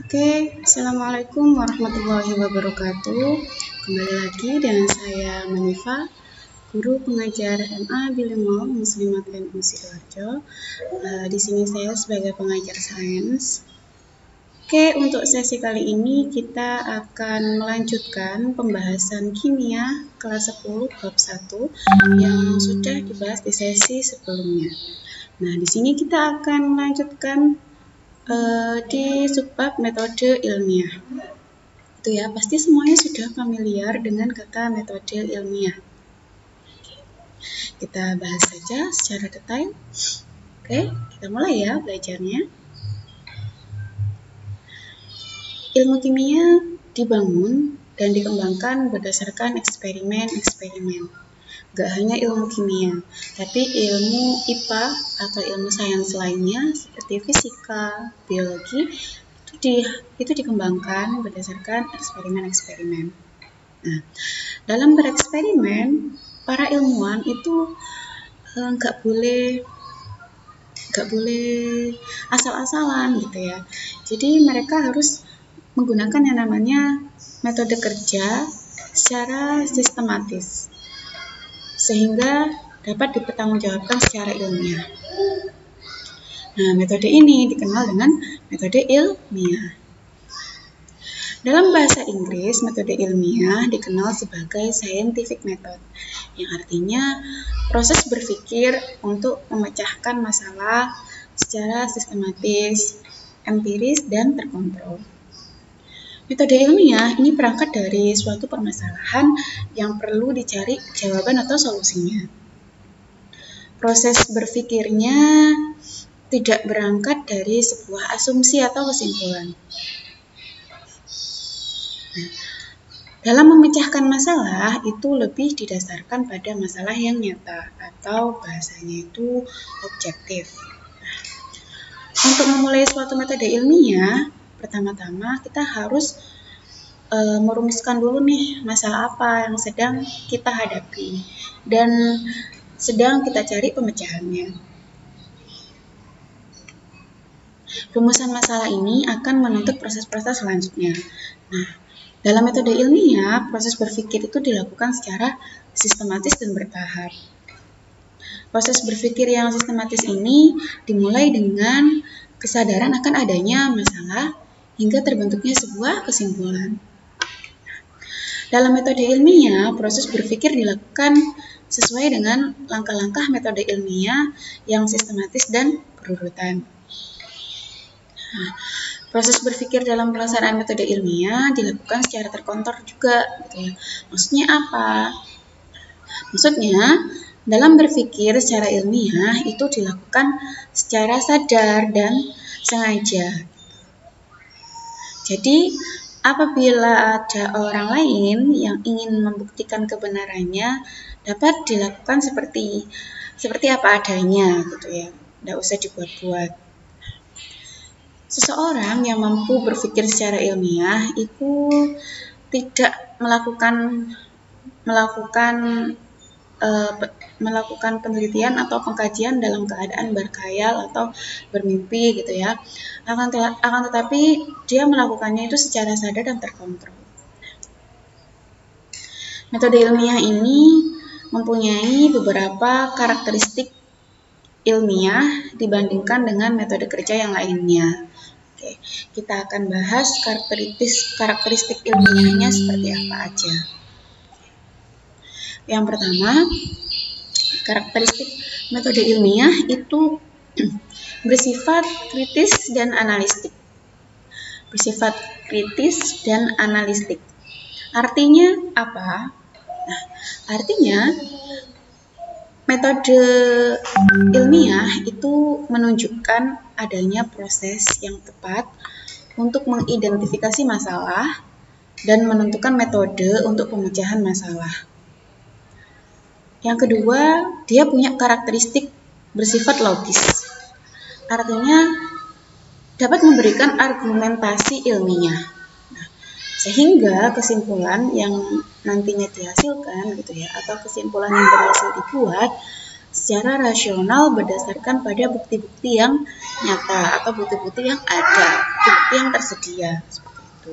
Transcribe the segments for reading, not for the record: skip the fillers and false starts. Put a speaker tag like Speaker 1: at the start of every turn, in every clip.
Speaker 1: Oke, Assalamualaikum warahmatullahi wabarakatuh. Kembali lagi dengan saya Manifa, guru pengajar MA Bilingual Muslimat NU Sidoarjo. Di sini saya sebagai pengajar sains. Oke, untuk sesi kali ini kita akan melanjutkan pembahasan kimia kelas 10 bab 1 yang sudah dibahas di sesi sebelumnya. Nah, di sini kita akan melanjutkan di subbab metode ilmiah. Itu ya, pasti semuanya sudah familiar dengan kata metode ilmiah. Kita bahas saja secara detail. Oke, kita mulai ya belajarnya. Ilmu kimia dibangun dan dikembangkan berdasarkan eksperimen-eksperimen. Gak hanya ilmu kimia, tapi ilmu IPA atau ilmu sains lainnya seperti fisika, biologi itu dikembangkan berdasarkan eksperimen-eksperimen. Nah, dalam bereksperimen, para ilmuwan itu nggak boleh asal-asalan gitu ya. Jadi mereka harus menggunakan yang namanya metode kerja secara sistematis, sehingga dapat dipertanggungjawabkan secara ilmiah. Nah, metode ini dikenal dengan metode ilmiah. Dalam bahasa Inggris, metode ilmiah dikenal sebagai scientific method, yang artinya proses berpikir untuk memecahkan masalah secara sistematis, empiris, dan terkontrol. Metode ilmiah ini berangkat dari suatu permasalahan yang perlu dicari jawaban atau solusinya. Proses berpikirnya tidak berangkat dari sebuah asumsi atau kesimpulan. Nah, dalam memecahkan masalah itu lebih didasarkan pada masalah yang nyata atau bahasanya itu objektif. Untuk memulai suatu metode ilmiah, pertama-tama kita harus merumuskan dulu nih masalah apa yang sedang kita hadapi dan sedang kita cari pemecahannya. Rumusan masalah ini akan menuntut proses-proses selanjutnya. Nah, dalam metode ilmiah, proses berpikir itu dilakukan secara sistematis dan bertahap. Proses berpikir yang sistematis ini dimulai dengan kesadaran akan adanya masalah hingga terbentuknya sebuah kesimpulan. Dalam metode ilmiah, proses berpikir dilakukan sesuai dengan langkah-langkah metode ilmiah yang sistematis dan berurutan. Nah, proses berpikir dalam pelaksanaan metode ilmiah dilakukan secara terkontrol juga, gitu ya. Maksudnya apa? Maksudnya, dalam berpikir secara ilmiah itu dilakukan secara sadar dan sengaja. Jadi, apabila ada orang lain yang ingin membuktikan kebenarannya, dapat dilakukan seperti apa adanya, gitu ya. Tidak usah dibuat-buat. Seseorang yang mampu berpikir secara ilmiah itu tidak melakukan penelitian atau pengkajian dalam keadaan berkhayal atau bermimpi gitu ya. Akan tetapi dia melakukannya itu secara sadar dan terkontrol. Metode ilmiah ini mempunyai beberapa karakteristik ilmiah dibandingkan dengan metode kerja yang lainnya. Oke, kita akan bahas karakteristik ilmiahnya seperti apa aja. Yang pertama, karakteristik metode ilmiah itu bersifat kritis dan analistik. Bersifat kritis dan analistik. Artinya apa? Nah, artinya metode ilmiah itu menunjukkan adanya proses yang tepat untuk mengidentifikasi masalah dan menentukan metode untuk pemecahan masalah. Yang kedua, dia punya karakteristik bersifat logis. Artinya dapat memberikan argumentasi ilmiah. Nah, sehingga kesimpulan yang nantinya dihasilkan gitu ya, atau kesimpulan yang berhasil dibuat secara rasional berdasarkan pada bukti-bukti yang nyata atau bukti-bukti yang ada, bukti yang tersedia. Seperti itu.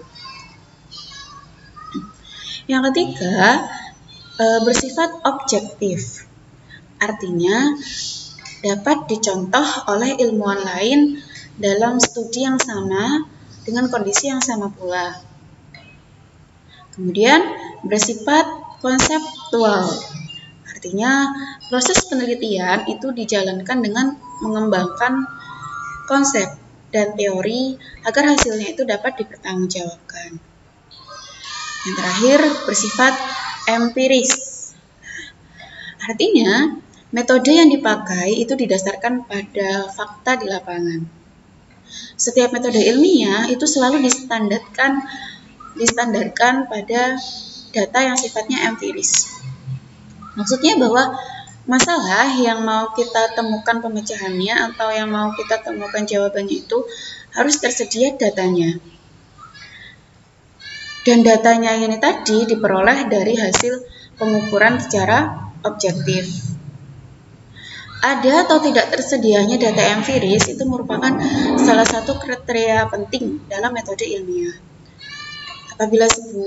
Speaker 1: Yang ketiga, bersifat objektif. Artinya, dapat dicontoh oleh ilmuwan lain dalam studi yang sama dengan kondisi yang sama pula. Kemudian, bersifat konseptual. Artinya, proses penelitian itu dijalankan dengan mengembangkan konsep dan teori agar hasilnya itu dapat dipertanggungjawabkan. Yang terakhir, bersifat empiris. Artinya, metode yang dipakai itu didasarkan pada fakta di lapangan. Setiap metode ilmiah itu selalu distandarkan pada data yang sifatnya empiris. Maksudnya bahwa masalah yang mau kita temukan pemecahannya atau yang mau kita temukan jawabannya itu harus tersedia datanya. Dan datanya ini tadi diperoleh dari hasil pengukuran secara objektif. Ada atau tidak tersedianya data empiris itu merupakan salah satu kriteria penting dalam metode ilmiah. Apabila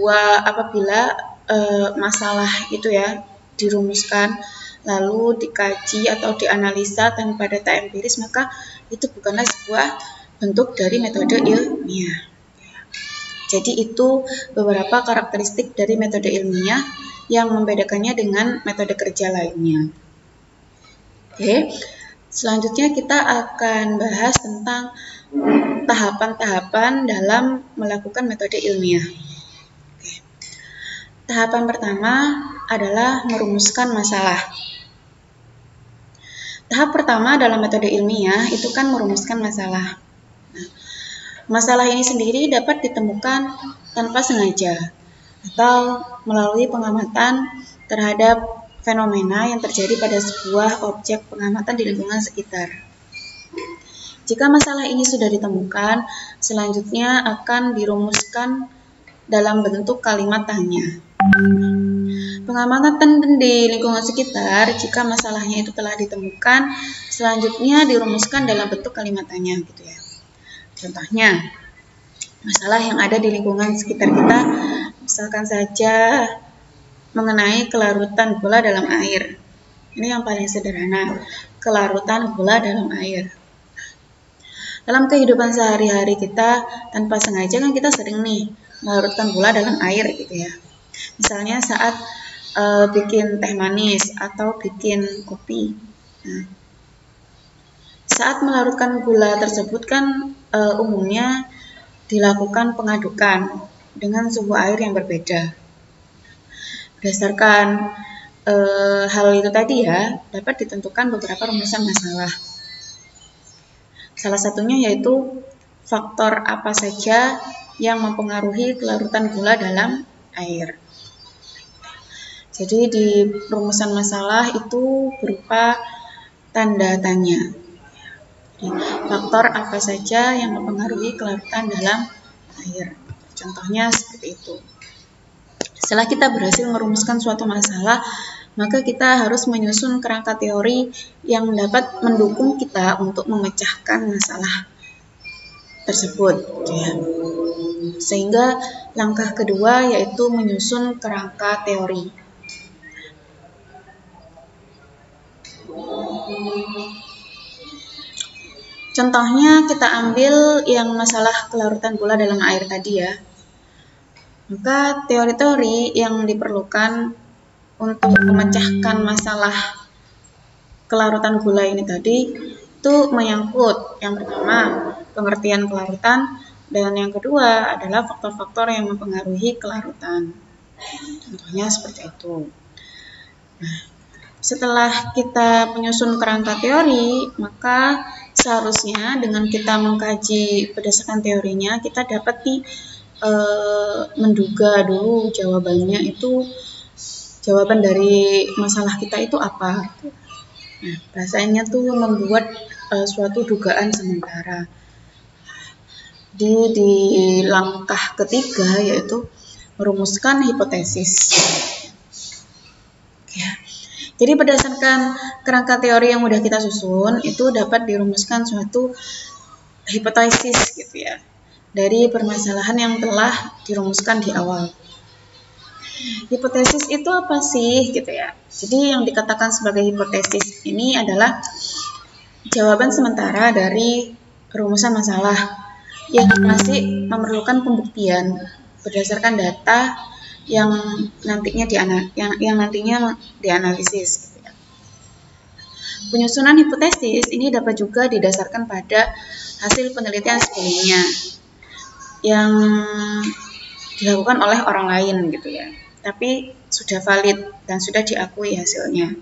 Speaker 1: masalah itu ya dirumuskan lalu dikaji atau dianalisa tanpa data empiris, maka itu bukanlah sebuah bentuk dari metode ilmiah. Jadi itu beberapa karakteristik dari metode ilmiah yang membedakannya dengan metode kerja lainnya. Oke, selanjutnya kita akan bahas tentang tahapan-tahapan dalam melakukan metode ilmiah. Oke. Tahapan pertama adalah merumuskan masalah. Tahap pertama dalam metode ilmiah itu kan merumuskan masalah. Masalah ini sendiri dapat ditemukan tanpa sengaja atau melalui pengamatan terhadap fenomena yang terjadi pada sebuah objek pengamatan di lingkungan sekitar. Jika masalah ini sudah ditemukan, selanjutnya akan dirumuskan dalam bentuk kalimat tanya. Pengamatan di lingkungan sekitar, jika masalahnya itu telah ditemukan, selanjutnya dirumuskan dalam bentuk kalimat tanya gitu ya. Contohnya, masalah yang ada di lingkungan sekitar kita, misalkan saja mengenai kelarutan gula dalam air. Ini yang paling sederhana, kelarutan gula dalam air. Dalam kehidupan sehari-hari kita, tanpa sengaja kan kita sering nih melarutkan gula dalam air gitu ya. Misalnya saat bikin teh manis atau bikin kopi. Nah, saat melarutkan gula tersebut kan umumnya dilakukan pengadukan dengan suhu air yang berbeda. Berdasarkan hal itu tadi ya, dapat ditentukan beberapa rumusan masalah. Salah satunya yaitu faktor apa saja yang mempengaruhi kelarutan gula dalam air. Jadi di rumusan masalah itu berupa tanda tanya. Faktor apa saja yang mempengaruhi kelarutan dalam air. Contohnya seperti itu. Setelah kita berhasil merumuskan suatu masalah, maka kita harus menyusun kerangka teori yang dapat mendukung kita untuk memecahkan masalah tersebut. Ya. Sehingga langkah kedua yaitu menyusun kerangka teori. Contohnya kita ambil yang masalah kelarutan gula dalam air tadi ya. Maka teori-teori yang diperlukan untuk memecahkan masalah kelarutan gula ini tadi itu menyangkut yang pertama pengertian kelarutan dan yang kedua adalah faktor-faktor yang mempengaruhi kelarutan. Contohnya seperti itu. Nah, setelah kita menyusun kerangka teori, maka seharusnya dengan kita mengkaji berdasarkan teorinya, kita dapat menduga dulu jawabannya itu, jawaban dari masalah kita itu apa. Nah, bahasanya tuh membuat suatu dugaan sementara. Di langkah ketiga yaitu merumuskan hipotesis. Ya. Jadi berdasarkan kerangka teori yang sudah kita susun, itu dapat dirumuskan suatu hipotesis gitu ya. dari permasalahan yang telah dirumuskan di awal. Hipotesis itu apa sih gitu ya? Jadi yang dikatakan sebagai hipotesis ini adalah jawaban sementara dari rumusan masalah yang masih memerlukan pembuktian berdasarkan data yang nantinya dianalisis. Gitu ya. Penyusunan hipotesis ini dapat juga didasarkan pada hasil penelitian sebelumnya yang dilakukan oleh orang lain gitu ya, tapi sudah valid dan sudah diakui hasilnya.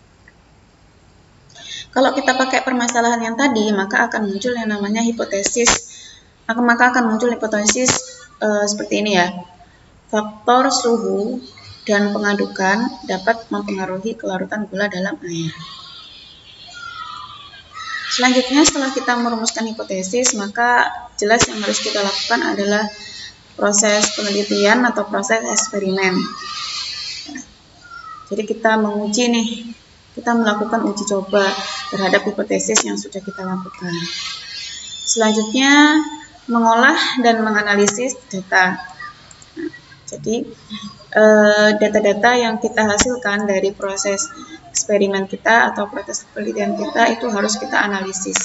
Speaker 1: Kalau kita pakai permasalahan yang tadi, maka akan muncul yang namanya hipotesis. Maka akan muncul hipotesis seperti ini ya. Faktor suhu dan pengadukan dapat mempengaruhi kelarutan gula dalam air. Selanjutnya, setelah kita merumuskan hipotesis, maka jelas yang harus kita lakukan adalah proses penelitian atau proses eksperimen. Jadi kita menguji nih, kita melakukan uji coba terhadap hipotesis yang sudah kita lakukan. Selanjutnya, mengolah dan menganalisis data. Jadi, data-data yang kita hasilkan dari proses eksperimen kita atau proses penelitian kita itu harus kita analisis.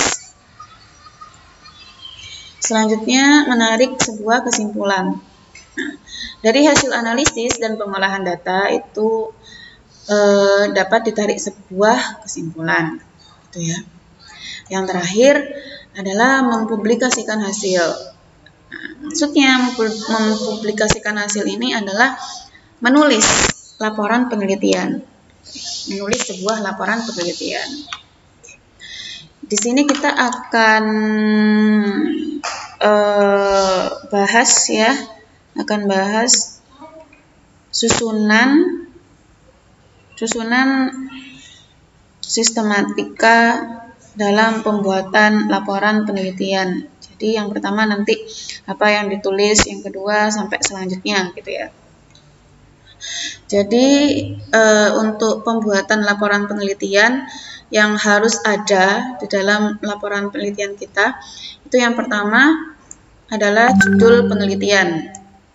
Speaker 1: Selanjutnya, menarik sebuah kesimpulan. Nah, dari hasil analisis dan pengolahan data itu dapat ditarik sebuah kesimpulan, gitu ya. Yang terakhir adalah mempublikasikan hasil. Nah, maksudnya mempublikasikan hasil ini adalah menulis laporan penelitian, menulis sebuah laporan penelitian. Di sini kita akan bahas susunan sistematika dalam pembuatan laporan penelitian. Jadi yang pertama nanti apa yang ditulis, yang kedua sampai selanjutnya gitu ya. Jadi untuk pembuatan laporan penelitian yang harus ada di dalam laporan penelitian kita, itu yang pertama adalah judul penelitian.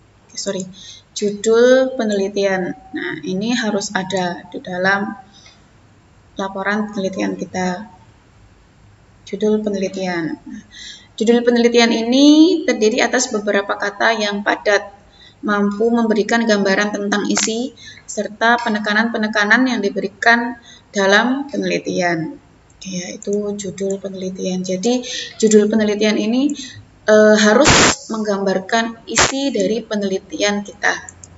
Speaker 1: Judul penelitian. Nah, ini harus ada di dalam laporan penelitian kita. Judul penelitian. Nah, judul penelitian ini terdiri atas beberapa kata yang padat, mampu memberikan gambaran tentang isi, serta penekanan-penekanan yang diberikan dalam penelitian. Ya, itu judul penelitian. Jadi, judul penelitian ini harus menggambarkan isi dari penelitian kita.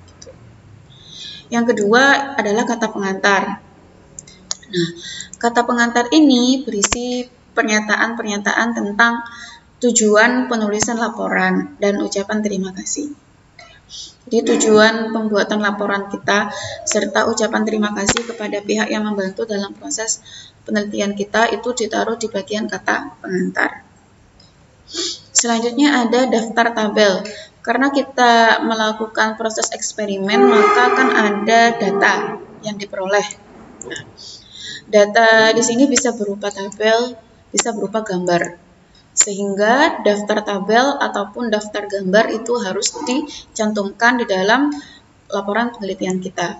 Speaker 1: Yang kedua adalah kata pengantar. Nah, kata pengantar ini berisi pernyataan-pernyataan tentang tujuan penulisan laporan dan ucapan terima kasih. Jadi tujuan pembuatan laporan kita serta ucapan terima kasih kepada pihak yang membantu dalam proses penelitian kita itu ditaruh di bagian kata pengantar. Selanjutnya ada daftar tabel. Karena kita melakukan proses eksperimen, maka akan ada data yang diperoleh. Nah, data di sini bisa berupa tabel, bisa berupa gambar. Sehingga daftar tabel ataupun daftar gambar itu harus dicantumkan di dalam laporan penelitian kita.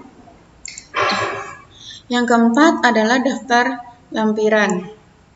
Speaker 1: Yang keempat adalah daftar lampiran.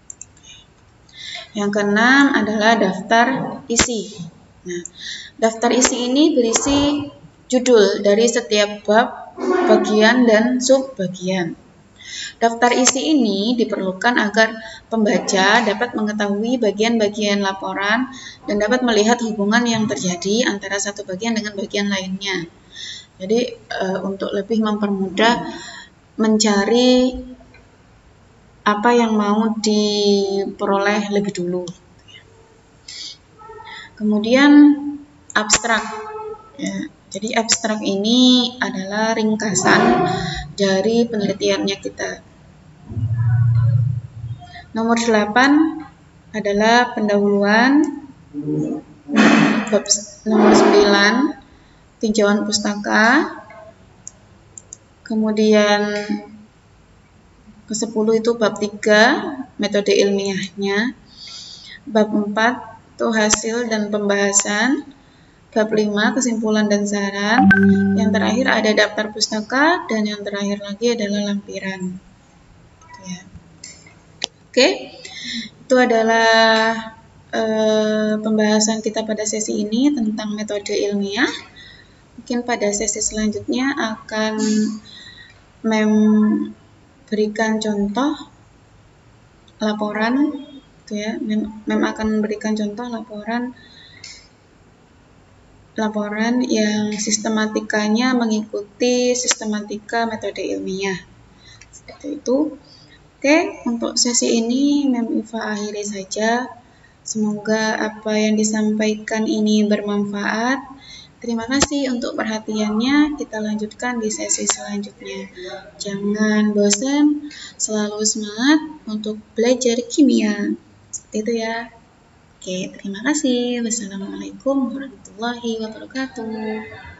Speaker 1: Yang keenam adalah daftar isi. Nah, daftar isi ini berisi judul dari setiap bab, bagian, dan subbagian. Daftar isi ini diperlukan agar pembaca dapat mengetahui bagian-bagian laporan dan dapat melihat hubungan yang terjadi antara satu bagian dengan bagian lainnya. Jadi, untuk lebih mempermudah mencari apa yang mau diperoleh lebih dulu. Kemudian abstrak. Ya, jadi abstrak ini adalah ringkasan dari penelitiannya kita. Nomor 8 adalah pendahuluan. Nomor 9 tinjauan pustaka. Kemudian ke-10 itu bab 3, metode ilmiahnya. Bab 4, Itu hasil dan pembahasan. Bab 5, kesimpulan dan saran. Yang terakhir ada daftar pustaka, dan yang terakhir lagi adalah lampiran. Ya. Oke, itu adalah pembahasan kita pada sesi ini tentang metode ilmiah. Mungkin pada sesi selanjutnya akan memberikan contoh laporan, ya. Mem akan memberikan contoh laporan yang sistematikanya mengikuti sistematika metode ilmiah. Seperti itu. Oke, untuk sesi ini Mem Iva akhiri saja. Semoga apa yang disampaikan ini bermanfaat. Terima kasih untuk perhatiannya. Kita lanjutkan di sesi selanjutnya. Jangan bosan, selalu semangat untuk belajar kimia. Seperti itu ya. Oke, terima kasih. Wassalamualaikum warahmatullahi wabarakatuh.